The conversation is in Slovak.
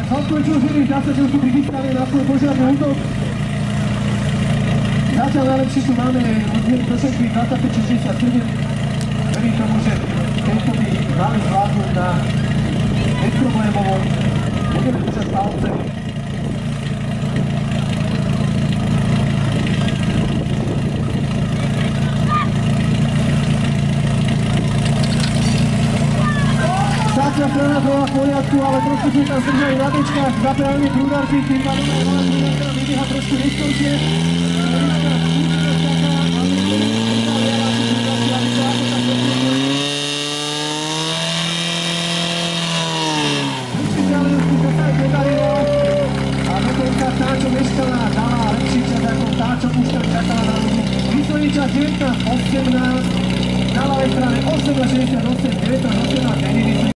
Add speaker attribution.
Speaker 1: Zaskočil žili, zase, že už sú prichystali na svoj požiadny útok. Zatiaľ najlepšie tu máme do všetky 25-67. Verím tomu, že tento by mali zvládnuť na bezproblémovo. Budeme držať palce. Zatiaľ strana bola v poriadku, ale trošku sme tam zdržali na tečkách. Zaprávne prúdarky, tým pádom aj malá prúdarka vybieha trošku neskôršie. Tá, čo meškala, dala lepší čas ako tá, čo už tam čakala na ľudí. Výsledný čas 19:18, na ľavej strane 18:68, 19:18,